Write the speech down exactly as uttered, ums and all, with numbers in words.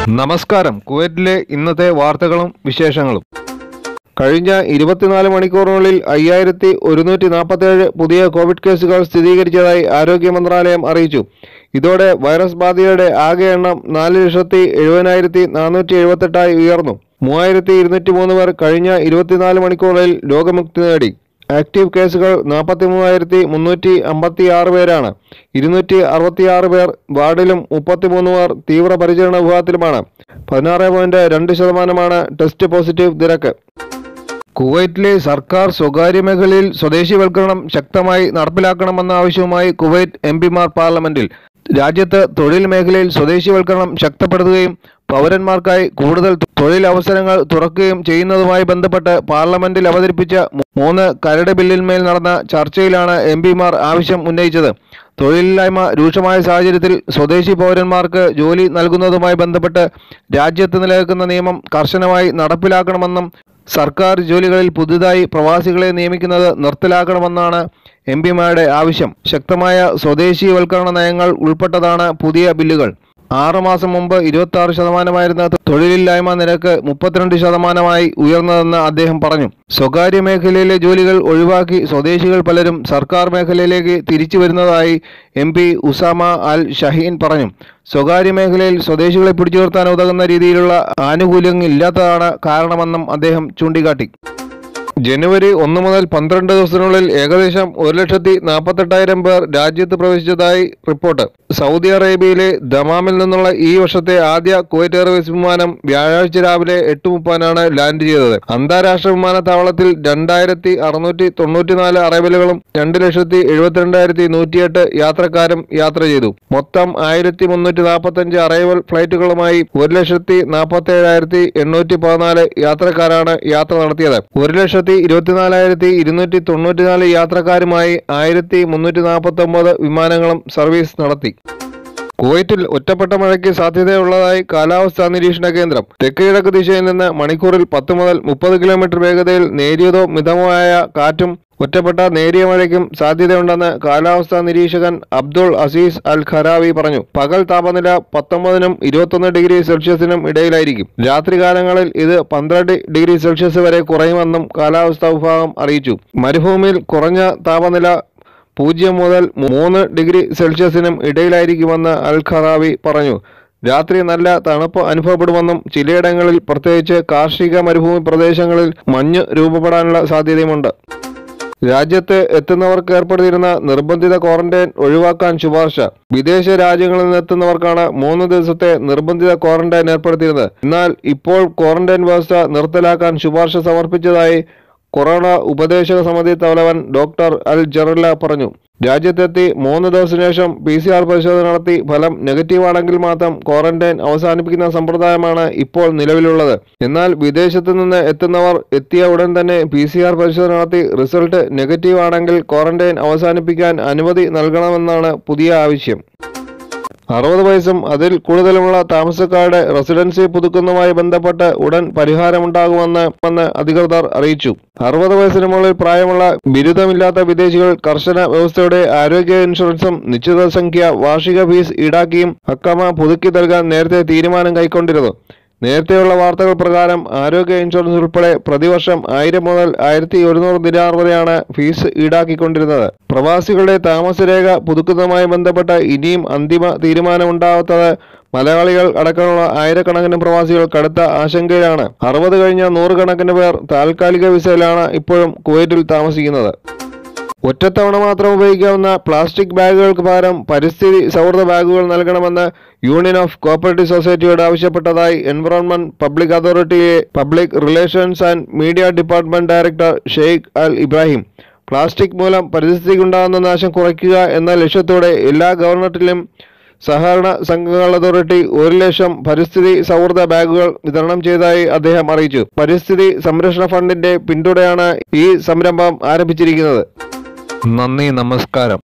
നമസ്കാരം. കുവൈറ്റിലെ ഇന്നത്തെ വാർത്തകളും വിശേഷങ്ങളും. കഴിഞ്ഞ ഇരുപത്തിനാല് മണിക്കൂറിനുള്ളിൽ അയ്യായിരത്തി ഒരുന്നൂറ്റി നാൽപ്പത്തേഴ് പുതിയ കോവിഡ് കേസുകൾ സ്ഥിരീകരിച്ചതായി ആരോഗ്യ മന്ത്രാലയം അറിയിച്ചു. ഇതോടെ വൈറസ് ബാധിതരുടെ ആകെ എണ്ണം നാല് ലക്ഷത്തി എഴുപതിനായിരത്തി നാനൂറ്റി എഴുപത്തെട്ടായി ഉയർന്നു. മൂവായിരത്തി ഇരുന്നൂറ്റി മൂന്ന് പേർ കഴിഞ്ഞ ഇരുപത്തിനാല് മണിക്കൂറിൽ രോഗമുക്തി നേടി. ആക്റ്റീവ് കേസുകൾ നാൽപ്പത്തി മൂവായിരത്തി മുന്നൂറ്റി അമ്പത്തി ആറ് പേരാണ്. ഇരുന്നൂറ്റി അറുപത്തി ആറ് പേർ വാർഡിലും മുപ്പത്തിമൂന്ന് പേർ തീവ്രപരിചരണ വിഭാഗത്തിലുമാണ്. പതിനാറ് പോയിന്റ് രണ്ട് ശതമാനമാണ് ടെസ്റ്റ് പോസിറ്റീവ് നിരക്ക്. കുവൈറ്റിലെ സർക്കാർ സ്വകാര്യ മേഖലയിൽ സ്വദേശിവൽക്കരണം ശക്തമായി നടപ്പിലാക്കണമെന്ന ആവശ്യവുമായി കുവൈറ്റ് എം പിമാർ പാർലമെന്റിൽ. രാജ്യത്ത് തൊഴിൽ മേഖലയിൽ സ്വദേശിവൽക്കരണം ശക്തപ്പെടുത്തുകയും പൗരന്മാർക്കായി കൂടുതൽ തൊഴിലവസരങ്ങൾ തുറക്കുകയും ചെയ്യുന്നതുമായി ബന്ധപ്പെട്ട് പാർലമെന്റിൽ അവതരിപ്പിച്ച മൂന്ന് കരട് ബില്ലിന്മേൽ നടന്ന ചർച്ചയിലാണ് എം പിമാർ ആവശ്യം ഉന്നയിച്ചത്. തൊഴിലില്ലായ്മ രൂക്ഷമായ സാഹചര്യത്തിൽ സ്വദേശി പൗരന്മാർക്ക് ജോലി നൽകുന്നതുമായി ബന്ധപ്പെട്ട് രാജ്യത്ത് നിലനിൽക്കുന്ന നിയമം കർശനമായി നടപ്പിലാക്കണമെന്നും സർക്കാർ ജോലികളിൽ പുതുതായി പ്രവാസികളെ നിയമിക്കുന്നത് നിർത്തലാക്കണമെന്നാണ് എം പിമാരുടെ ആവശ്യം. ശക്തമായ സ്വദേശീവൽക്കരണ നയങ്ങൾ ഉൾപ്പെട്ടതാണ് പുതിയ ബില്ലുകൾ. ആറുമാസം മുമ്പ് ഇരുപത്തി ആറ് ശതമാനമായിരുന്ന തൊഴിലില്ലായ്മ നിരക്ക് മുപ്പത്തിരണ്ട് ശതമാനമായി ഉയർന്നതെന്ന് അദ്ദേഹം പറഞ്ഞു. സ്വകാര്യ മേഖലയിലെ ജോലികൾ ഒഴിവാക്കി സ്വദേശികൾ പലരും സർക്കാർ മേഖലയിലേക്ക് തിരിച്ചു വരുന്നതായി M P Usama Al Shaheen പറഞ്ഞു. സ്വകാര്യ മേഖലയിൽ സ്വദേശികളെ പിടിച്ചു നിർത്താൻ ഉതകുന്ന രീതിയിലുള്ള ആനുകൂല്യങ്ങൾ ഇല്ലാത്തതാണ് കാരണമെന്നും അദ്ദേഹം ചൂണ്ടിക്കാട്ടി. ജനുവരി ഒന്ന് മുതൽ പന്ത്രണ്ട് ദിവസത്തിനുള്ളിൽ ഏകദേശം ഒരു ലക്ഷത്തി നാൽപ്പത്തെട്ടായിരം പേർ രാജ്യത്ത് പ്രവേശിച്ചതായി റിപ്പോർട്ട്. സൗദി അറേബ്യയിലെ ദമാമിൽ നിന്നുള്ള ഈ വർഷത്തെ ആദ്യ കുവൈറ്റ് എയർവേസ് വിമാനം വ്യാഴാഴ്ച രാവിലെ എട്ട് മുപ്പതിനാണ് ലാൻഡ് ചെയ്തത്. അന്താരാഷ്ട്ര വിമാനത്താവളത്തിൽ രണ്ടായിരത്തി അറുന്നൂറ്റി തൊണ്ണൂറ്റിനാല് അറൈവലുകളും രണ്ട് ലക്ഷത്തി എഴുപത്തിരണ്ടായിരത്തി നൂറ്റിയെട്ട് യാത്രക്കാരും യാത്ര ചെയ്തു. മൊത്തം ആയിരത്തി മുന്നൂറ്റി നാൽപ്പത്തഞ്ച് അറൈവൽ ഫ്ലൈറ്റുകളുമായി ഒരു ലക്ഷത്തി നാൽപ്പത്തി ഏഴായിരത്തി എണ്ണൂറ്റി പതിനാല് യാത്രക്കാരാണ് യാത്ര നടത്തിയത്. ഒരു ലക്ഷത്തി ഇരുപത്തിനാലായിരത്തി ഇരുന്നൂറ്റി തൊണ്ണൂറ്റിനാല് യാത്രക്കാരുമായി ആയിരത്തി മുന്നൂറ്റി നാൽപ്പത്തി ഒമ്പത് വിമാനങ്ങളും സർവീസ് നടത്തി. കുവൈറ്റിൽ ഒറ്റപ്പെട്ട മഴയ്ക്ക് സാധ്യതയുള്ളതായി കാലാവസ്ഥാ നിരീക്ഷണ കേന്ദ്രം. തെക്ക് കിഴക്ക് ദിശയിൽ നിന്ന് മണിക്കൂറിൽ പത്ത് മുതൽ മുപ്പത് കിലോമീറ്റർ വേഗതയിൽ നേരിയതോ മിതമായ കാറ്റും ഒറ്റപ്പെട്ട നേരിയ മഴയ്ക്കും സാധ്യതയുണ്ടെന്ന് കാലാവസ്ഥാ നിരീക്ഷകൻ അബ്ദുൾ അസീസ് അൽ ഖരാവി പറഞ്ഞു. പകൽ താപനില പത്തൊമ്പതിനും ഇരുപത്തൊന്ന് ഡിഗ്രി സെൽഷ്യസിനും ഇടയിലായിരിക്കും. രാത്രികാലങ്ങളിൽ ഇത് പന്ത്രണ്ട് ഡിഗ്രി സെൽഷ്യസ് വരെ കുറയുമെന്നും കാലാവസ്ഥാ വിഭാഗം അറിയിച്ചു. മരുഭൂമിയിൽ കുറഞ്ഞ താപനില പൂജ്യം മുതൽ മൂന്ന് ഡിഗ്രി സെൽഷ്യസിനും ഇടയിലായിരിക്കുമെന്ന് അൽ ഖറാവി പറഞ്ഞു. രാത്രി നല്ല തണുപ്പ് അനുഭവപ്പെടുമെന്നും ചിലയിടങ്ങളിൽ പ്രത്യേകിച്ച് കാർഷിക മരുഭൂമി പ്രദേശങ്ങളിൽ മഞ്ഞ് രൂപപ്പെടാനുള്ള സാധ്യതയുമുണ്ട്. രാജ്യത്ത് എത്തുന്നവർക്ക് ഏർപ്പെടുത്തിയിരുന്ന നിർബന്ധിത ക്വാറന്റൈൻ ഒഴിവാക്കാൻ ശുപാർശ. വിദേശ രാജ്യങ്ങളിൽ നിന്ന് എത്തുന്നവർക്കാണ് മൂന്ന് ദിവസത്തെ നിർബന്ധിത ക്വാറന്റൈൻ ഏർപ്പെടുത്തിയിരുന്നത്. എന്നാൽ ഇപ്പോൾ ക്വാറന്റൈൻ വ്യവസ്ഥ നിർത്തലാക്കാൻ ശുപാർശ സമർപ്പിച്ചതായി കൊറോണ ഉപദേശക സമിതി തലവൻ ഡോക്ടർ അൽ ജറല്ല പറഞ്ഞു. രാജ്യത്തെത്തി മൂന്ന് ദിവസത്തിനു ശേഷം പി സി ആർ പരിശോധന നടത്തി ഫലം നെഗറ്റീവ് ആണെങ്കിൽ മാത്രം ക്വാറന്റൈൻ അവസാനിപ്പിക്കുന്ന സമ്പ്രദായമാണ് ഇപ്പോൾ നിലവിലുള്ളത്. എന്നാൽ വിദേശത്ത് നിന്ന് എത്തുന്നവർ എത്തിയ ഉടൻ തന്നെ പി സി ആർ പരിശോധന നടത്തി റിസൾട്ട് നെഗറ്റീവ് ആണെങ്കിൽ ക്വാറന്റൈൻ അവസാനിപ്പിക്കാൻ അനുമതി നൽകണമെന്നാണ് പുതിയ ആവശ്യം. അറുപത് വയസ്സും അതിൽ കൂടുതലുമുള്ള താമസക്കാരുടെ റെസിഡൻസി പുതുക്കുന്നതുമായി ബന്ധപ്പെട്ട് ഉടൻ പരിഹാരമുണ്ടാകുമെന്ന് അധികൃതർ അറിയിച്ചു. അറുപത് വയസ്സിന് മുകളിൽ പ്രായമുള്ള ബിരുദമില്ലാത്ത വിദേശികൾ കർശന വ്യവസ്ഥയോടെ ആരോഗ്യ ഇൻഷുറൻസും നിശ്ചിത സംഖ്യ വാർഷിക ഫീസ് ഈടാക്കിയും അക്കമ പുതുക്കി നൽകാൻ നേരത്തെ തീരുമാനം കൈക്കൊണ്ടിരുന്നു. നേരത്തെയുള്ള വാർത്തകൾ പ്രകാരം ആരോഗ്യ ഇൻഷുറൻസ് ഉൾപ്പെടെ പ്രതിവർഷം ആയിരം മുതൽ ആയിരത്തി ഒരുന്നൂറ് ദിനാർ വരെയാണ് ഫീസ് ഈടാക്കിക്കൊണ്ടിരുന്നത്. പ്രവാസികളുടെ താമസരേഖ പുതുക്കുന്നതുമായി ബന്ധപ്പെട്ട ഇനിയും അന്തിമ തീരുമാനമുണ്ടാവാത്തത് മലയാളികൾ അടക്കമുള്ള ആയിരക്കണക്കിന് പ്രവാസികൾ കടുത്ത ആശങ്കയിലാണ്. അറുപത് കഴിഞ്ഞ നൂറുകണക്കിന് പേർ താൽക്കാലിക വിസയിലാണ് ഇപ്പോഴും കുവൈറ്റിൽ താമസിക്കുന്നത്. ഒറ്റത്തവണ മാത്രം ഉപയോഗിക്കാവുന്ന പ്ലാസ്റ്റിക് ബാഗുകൾക്ക് പകരം പരിസ്ഥിതി സൗഹൃദ ബാഗുകൾ നൽകണമെന്ന് യൂണിയൻ ഓഫ് കോപ്പറേറ്റീവ് സൊസൈറ്റിയോട് ആവശ്യപ്പെട്ടതായി എൻവറോൺമെന്റ് പബ്ലിക് അതോറിറ്റിയിലെ public relations and media department director Sheikh Al Ibrahim. Plastic മൂലം പരിസ്ഥിതിക്കുണ്ടാകുന്ന നാശം കുറയ്ക്കുക എന്ന ലക്ഷ്യത്തോടെ എല്ലാ ഗവർണറേറ്റിലും സഹകരണ സംഘങ്ങൾ അതോറിറ്റി ഒരു ലക്ഷം പരിസ്ഥിതി സൗഹൃദ ബാഗുകൾ വിതരണം ചെയ്തതായി അദ്ദേഹം അറിയിച്ചു. പരിസ്ഥിതി സംരക്ഷണ ഫണ്ടിന്റെ പിന്തുണയാണ് ഈ സംരംഭം ആരംഭിച്ചിരിക്കുന്നത്. നന്ദി, നമസ്കാരം.